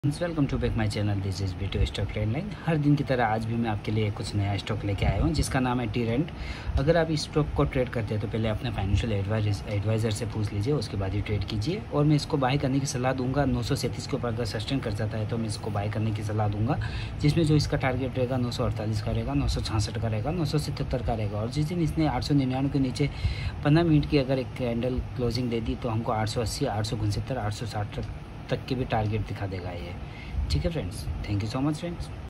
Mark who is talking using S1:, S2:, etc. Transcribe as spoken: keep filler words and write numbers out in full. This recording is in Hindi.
S1: Welcome to back my channel. This is video stock trade line. हर दिन की तरह आज भी मैं आपके लिए कुछ नया स्टॉक लेके आया हूँ जिसका नाम है टी रेंट। अगर आप इस स्टॉक को ट्रेड करते हैं तो पहले अपने फाइनेंशियल एडवाइजर एडवाइज़र से पूछ लीजिए, उसके बाद ही ट्रेड कीजिए। और मैं इसको बाय करने की सलाह दूंगा। नौ सौ सैंतीस के ऊपर अगर सस्टेन कर जाता है तो मैं इसको बाय करने की सलाह दूंगा, जिसमें जो इसका टारगेट रहेगा नौ सौ अड़तालीस का रहेगा, नौ सौ छियासठ का रहेगा, नौ सौ सतहत्तर का रहेगा। और जिस दिन इसने आठ सौ निन्यानवे के नीचे पंद्रह मिनट की अगर एक कैंडल क्लोजिंग दे दी तो हमको आठ सौ अस्सी, आठ सौ उनसत्तर, आठ सौ साठ तक के भी टारगेट दिखा देगा ये। ठीक है friends, thank you so much friends.